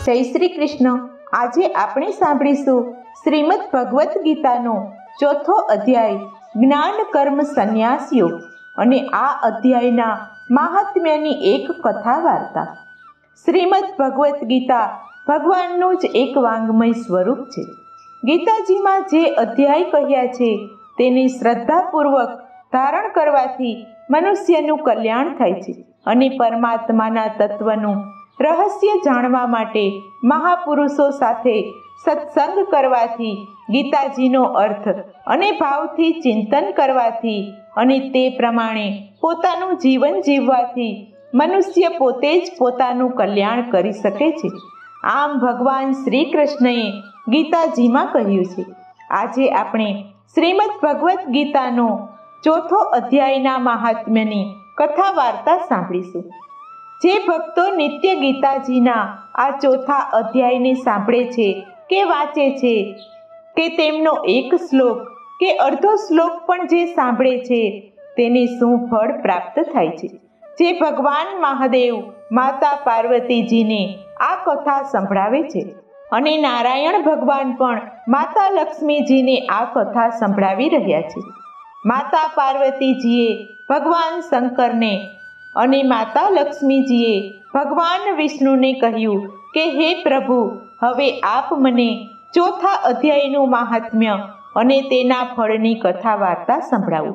જય શ્રી કૃષ્ણ. આજે આપણે સાંભળીશું શ્રીમદ ભગવદ્ ગીતાનો 4થો અધ્યાય જ્ઞાન કર્મ સંન્યાસ યોગ અને આ અધ્યાયના મહાત્મ્યની એક કથા વાર્તા. શ્રીમદ ભગવદ્ ગીતા ભગવાનનું જ એક વાંગમય સ્વરૂપ છે. ગીતાજીમાં જે અધ્યાય કહ્યા છે તેને શ્રદ્ધાપૂર્વક ધારણ કરવાથી મનુષ્યનું કલ્યાણ થાય છે અને પરમાત્માના તત્વનું રહસ્ય જાણવા માટે મહાપુરુષો સાથે સત્સંગ કરવાથી, ગીતાજીનો અર્થ અને ભાવથી ચિંતન કરવાથી અને તે પ્રમાણે પોતાનું જીવન જીવવાથી મનુષ્ય પોતે જ પોતાનું કલ્યાણ કરી શકે છે. આમ ભગવાન શ્રી કૃષ્ણએ ગીતાજીમાં કહ્યું છે. આજે આપણે શ્રીમદ ભગવદ્ ગીતાનો 4થો અધ્યાયના મહાત્મ્યની કથા વાર્તા સાંભળીશું. જે ભક્તો નિત્ય ગીતાજીના આ 4થા અધ્યાયને સાંભળે છે કે વાંચે છે કે તેમનો એક શ્લોક કે અડધો શ્લોક પણ જે સાંભળે છે તેને શું ફળ પ્રાપ્ત થાય છે. જે ભગવાન મહાદેવ માતા પાર્વતીજીને આ કથા સંભળાવે છે અને નારાયણ ભગવાન પણ માતા લક્ષ્મીજીને આ કથા સંભળાવી રહ્યા છે. માતા પાર્વતીજીએ ભગવાન શંકરને અને માતા લક્ષ્મીજીએ ભગવાન વિષ્ણુને કહ્યું કે હે પ્રભુ, હવે આપ મને 4થા અધ્યાયનું મહાત્મ્ય અને તેના ફળની કથા વાર્તા સંભળાવો.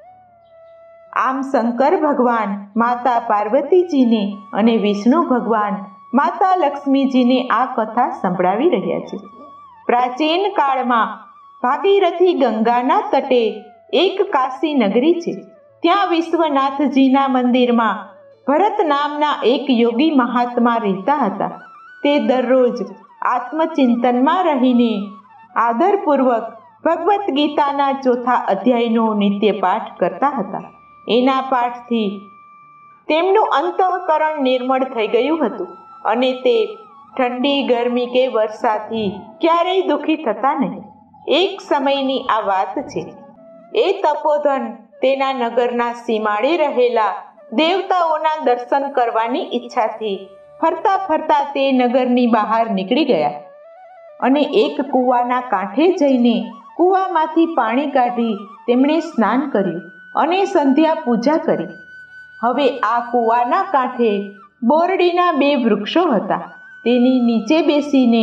આમ શંકર ભગવાન માતા પાર્વતીજીને અને વિષ્ણુ ભગવાન માતા લક્ષ્મીજીને આ કથા સંભળાવી રહ્યા છે. પ્રાચીન કાળમાં ભાગીરથી ગંગાના તટે એક કાશી નગરી છે. ત્યાં વિશ્વનાથજીના મંદિરમાં ભરત નામના એક યોગી મહાત્મા રહેતા હતા. તે દરરોજ આત્મચિંતનમાં રહીને આદરપૂર્વક ભગવદ્ ગીતાના 4થા અધ્યાયનો નિત્ય પાઠ કરતા હતા. એના પાઠથી તેમનું અંતઃકરણ નિર્મળ થઈ ગયું હતું અને તે ઠંડી, ગરમી કે વર્ષાથી ક્યારેય દુઃખી થતા નહીં. એક સમયની આ વાત છે. એ તપોધન તેના નગરના સીમાડે રહેલા દેવતાઓના દર્શન કરવાની ઈચ્છાથી ફરતા ફરતા તે નગરની બહાર નીકળી ગયા અને એક કૂવાના કાંઠે જઈને કૂવામાંથી પાણી કાઢી તેમણે સ્નાન કર્યું અને સંધ્યા પૂજા કરી. હવે આ કૂવાના કાંઠે બોરડીના 2 વૃક્ષો હતા. તેની નીચે બેસીને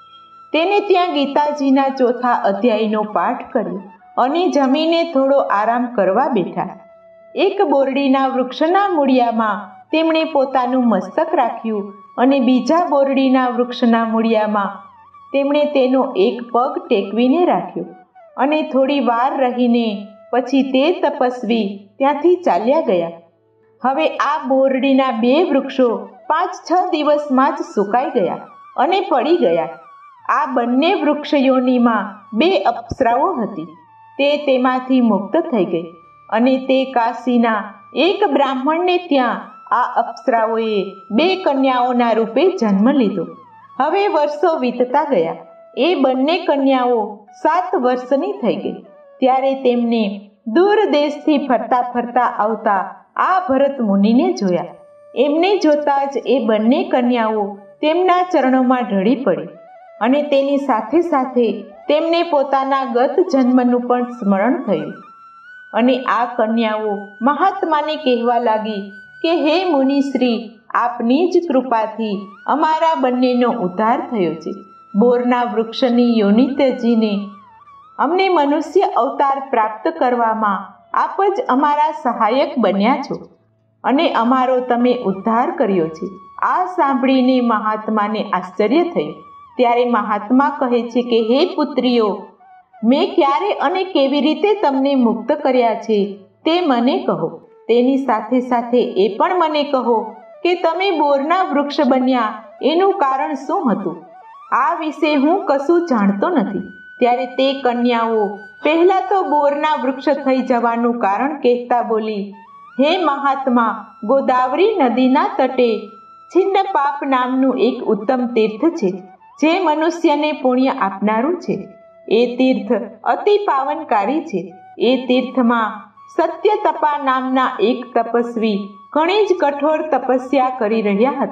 તેને ત્યાં ગીતાજીના 4થા અધ્યાયનો પાઠ કર્યો અને જમીને થોડો આરામ કરવા બેઠા. એક બોરડીના વૃક્ષના મૂળિયામાં તેમણે પોતાનું મસ્તક રાખ્યું અને બીજા બોરડીના વૃક્ષના મૂળિયામાં તેમણે તેનો એક પગ ટેકવીને રાખ્યો અને થોડી વાર રહીને પછી તે તપસ્વી ત્યાંથી ચાલ્યા ગયા. હવે આ બોરડીના 2 વૃક્ષો 5-6 દિવસમાં જ સુકાઈ ગયા અને પડી ગયા. આ બંને વૃક્ષયોનીમાં 2 અપ્સરાઓ હતી. તે તેમાંથી મુક્ત થઈ ગઈ અને તે કાશીના એક બ્રાહ્મણને ત્યાં આ અપ્સરાઓએ 2 કન્યાઓના રૂપે જન્મ લીધો. હવે વર્ષો વીતતા ગયા. એ બંને કન્યાઓ 7 વર્ષની થઈ ગઈ ત્યારે તેમને દૂર દેશથી ફરતા ફરતા આવતા આ ભરત મુનિને જોયા. એમને જોતા જ એ બંને કન્યાઓ તેમના ચરણોમાં ઢળી પડી અને તેની સાથે સાથે તેમને પોતાના ગત જન્મનું પણ સ્મરણ થયું. અને આ કન્યાઓ મહાત્માને કહેવા લાગી કે હે મુનિશ્રી, આપની જ કૃપાથી અમારા બંનેનો ઉદ્ધાર થયો છે. બોરના વૃક્ષની યોનિ ત્યજીને અમને મનુષ્ય અવતાર પ્રાપ્ત કરવામાં આપ જ અમારા સહાયક બન્યા છો અને અમારો તમે ઉદ્ધાર કર્યો છે. આ સાંભળીને મહાત્માને આશ્ચર્ય થયું. ત્યારે મહાત્મા કહે છે કે હે પુત્રીઓ, મેં ક્યારે અને કેવી રીતે તમને મુક્ત કર્યા છે તે મને કહો. તેની સાથે સાથે એ પણ મને કહો કે તમે બોરના વૃક્ષ બન્યા એનું કારણ શું હતું. આ વિશે હું કશું જાણતો નથી. ત્યારે તે કન્યાઓ પહેલા તો બોરના વૃક્ષ થઈ જવાનું કારણ કહેતા બોલી, હે મહાત્મા, ગોદાવરી નદીના તટે છિન્નપાપ નામનું એક ઉત્તમ તીર્થ છે જે મનુષ્યને પુણ્ય આપનારું છે. એ તીર્થ અતિ પાવનકારી છે. એ તીર્થમાં સત્યતપા નામના એક તપસ્વી ઘણી જ કઠોર તપસ્યા કરી રહ્યા હતા.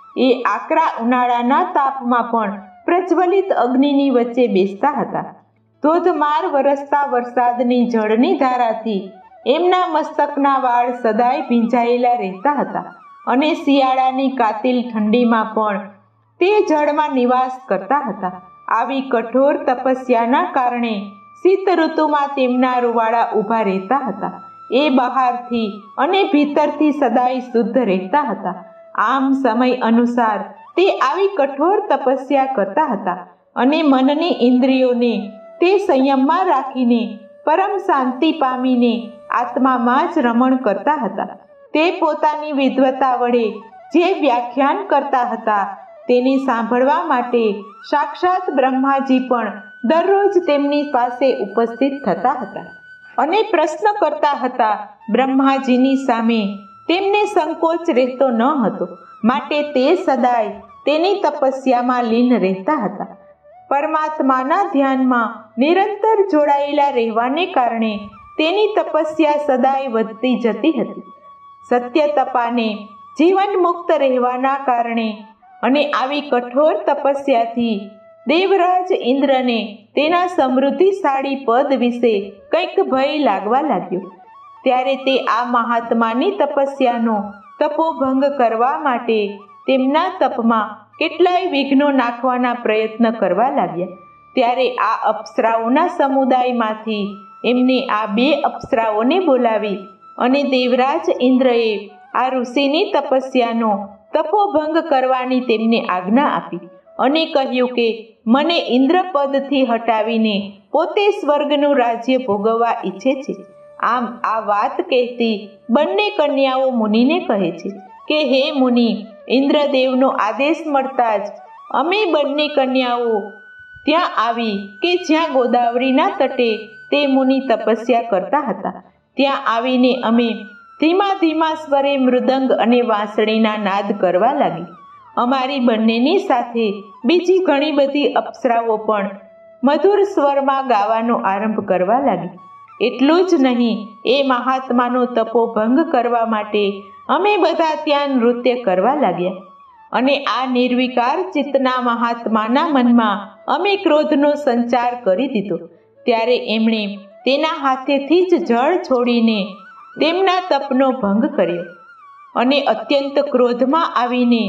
એ આકરા ઉનાળાના તાપમાં પણ પ્રજ્વલિત અગ્નિની વચ્ચે બેસતા હતા. ધોધમાર વરસતા વરસાદની જળની ધારાથી એમના મસ્તકના વાળ સદાય ભીંજાયેલા રહેતા હતા અને શિયાળાની કાતિલ ઠંડીમાં પણ તે જળમાં નિવાસ કરતા હતા. આવી કઠોર તપસ્યાના કારણે શીત ઋતુમાં તેમના રૂવાડા ઊભા રહેતા હતા. એ બહારથી અને ભીતરથી સદાય શુદ્ધ રહેતા હતા. આમ સમય અનુસાર તે આવી કઠોર તપસ્યા કરતા હતા અને મનની ઇન્દ્રિયોને તે સંયમમાં રાખીને પરમ શાંતિ પામીને આત્મામાં જ રમણ કરતા હતા. તે પોતાની વિદ્વતા વડે જે વ્યાખ્યાન કરતા હતા તેને સાંભળવા માટે સાક્ષાત બ્રહ્માજી પણ દરરોજ તેમની પાસે ઉપસ્થિત થતા હતા અને પ્રશ્ન કરતા હતા. બ્રહ્માજીની સામે તેમને સંકોચ રહેતો ન હતો, માટે તે સદાય તેની તપસ્યામાં લીન રહેતા હતા. પરમાત્માના ધ્યાનમાં નિરંતર જોડાયેલા રહેવાને કારણે તેની તપસ્યા સદાય વધતી જતી હતી. સત્ય તપાને જીવન મુક્ત રહેવાના કારણે અને આવી કઠોર તપસ્યાથી દેવરાજ ઇન્દ્રને તેના સમૃદ્ધિશાળી પદ વિશે કંઈક ભય લાગવા લાગ્યો. ત્યારે તે આ મહાત્માની તપસ્યાનો તપોભંગ કરવા માટે તેમના તપમાં કેટલાય વિઘ્નો નાખવાના પ્રયત્ન કરવા લાગ્યા. ત્યારે આ અપ્સરાઓના સમુદાયમાંથી એમને આ 2 અપ્સરાઓને બોલાવી અને દેવરાજ ઇન્દ્રએ આ ઋષિની તપસ્યાનો તપોભંગ કરવાની તેમને આજ્ઞા આપી અને કહ્યું કે મને ઇન્દ્રપદથી હટાવીને પોતે સ્વર્ગનું રાજ્ય ભોગવવા ઈચ્છે છે. આમ આ વાત કહેતી બંને કન્યાઓ મુનિને કહે છે કે હે મુનિ, ઇન્દ્રદેવનો આદેશ મળતા જ અમે બંને કન્યાઓ ત્યાં આવી કે જ્યાં ગોદાવરીના તટે તે મુનિ તપસ્યા કરતા હતા. ત્યાં આવીને અમે ધીમા ધીમા સ્વરે મૃદંગ અને વાંસળીના નાદ કરવા લાગી. અમારી બંનેની સાથે બીજી ઘણી બધી અપ્સરાઓ પણ મધુર સ્વરમાં ગાવાનો આરંભ કરવા લાગી. એટલું જ નહીં, એ મહાત્માનો તપોભંગ કરવા માટે અમે બધા ત્યાં નૃત્ય કરવા લાગ્યા અને આ નિર્વિકાર ચિત્તના મહાત્માના મનમાં અમે ક્રોધનો સંચાર કરી દીધો. ત્યારે એમણે તેના હાથેથી જ જળ છોડીને તેમના તપનો ભંગ કર્યો અને અત્યંત ક્રોધમાં આવીને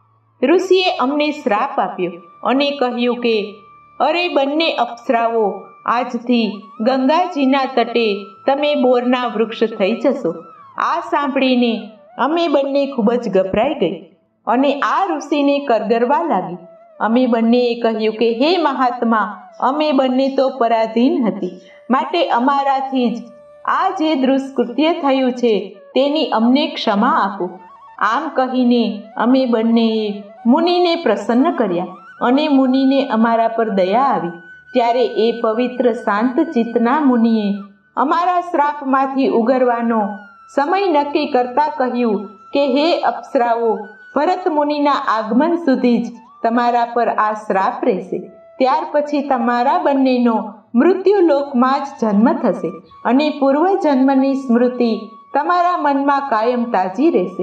ઋષિએ અમને શ્રાપ આપ્યો અને કહ્યું કે અરે બંને અપ્સરાઓ, આજથી ગંગાજીના તટે તમે બોરના વૃક્ષ થઈ જશો. આ સાંભળીને અમે બંને ખૂબ જ ગભરાઈ ગઈ અને આ ઋષિને કરગરવા લાગી. અમે બંનેએ કહ્યું કે હે મહાત્મા, અમે બંને તો પરાધીન હતી, માટે અમારાથી જ આ જે દુષ્કૃત્ય થયું છે તેની અમને ક્ષમા આપો. આમ કહીને અમે બંનેએ મુનિને પ્રસન્ન કર્યા અને મુનિને અમારા પર દયા આવી. ત્યારે એ પવિત્ર શાંત ચિત્તના મુનિએ અમારા શ્રાપમાંથી ઉગરવાનો સમય નક્કી કરતા કહ્યું કે હે અપ્સરાઓ, ભરત મુનિના આગમન સુધી જ તમારા પર આ શ્રાપ રહેશે. ત્યાર પછી તમારા બંનેનો મૃત્યુલોકમાં જ જન્મ થશે અને પૂર્વજન્મની સ્મૃતિ તમારા મનમાં કાયમ તાજી રહેશે.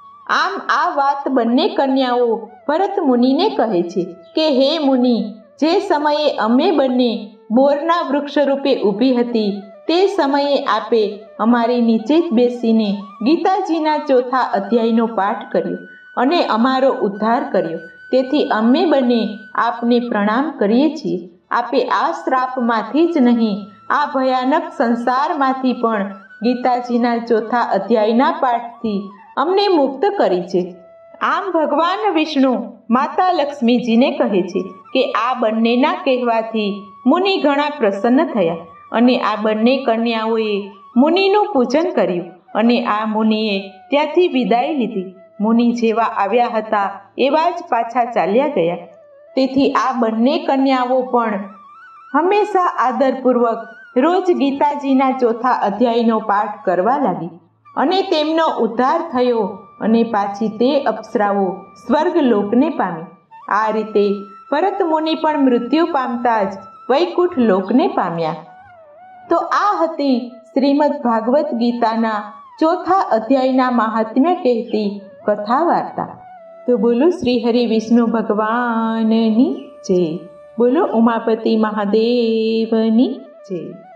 આમ આ વાત બંને કન્યાઓ ભરત મુનિને કહે છે કે હે મુનિ, જે સમયે અમે બંને બોરના વૃક્ષ રૂપે ઊભી હતી તે સમયે આપે અમારી નીચે જ બેસીને ગીતાજીના 4થા અધ્યાયનો પાઠ કર્યો અને અમારો ઉદ્ધાર કર્યો. તેથી અમે બંને આપને પ્રણામ કરીએ છીએ. આપે આ શ્રાપમાંથી જ નહીં, આ ભયાનક સંસારમાંથી પણ ગીતાજીના 4થા અધ્યાયના પાઠથી અમને મુક્ત કરી છે. આમ ભગવાન વિષ્ણુ માતા લક્ષ્મીજીને કહે છે કે આ બંનેના કહેવાથી મુનિ ઘણા પ્રસન્ન થયા અને આ બંને કન્યાઓએ મુનિનું પૂજન કર્યું અને આ મુનિએ ત્યાંથી વિદાય લીધી. મુનિ જેવા આવ્યા હતા એવા જ પાછા ચાલ્યા ગયા. તેથી આ બંને કન્યાઓ પણ હંમેશા આદરપૂર્વક રોજ ગીતાજીના 4થા અધ્યાયનો પાઠ કરવા લાગી અને તેમનો ઉદ્ધાર થયો અને પાછી તે અપ્સરાઓ સ્વર્ગલોકને પામી. આ રીતે ભરત મુનિ પણ મૃત્યુ પામતા જ વૈકુંઠ લોકને પામ્યા. તો આ હતી શ્રીમદ ભાગવત ગીતાના 4થા અધ્યાયના મહાત્મ્ય કહેતી કથા વાર્તા. તો બોલો શ્રી હરિ વિષ્ણુ ભગવાનની જય, બોલો ઉમાપતિ મહાદેવની જય.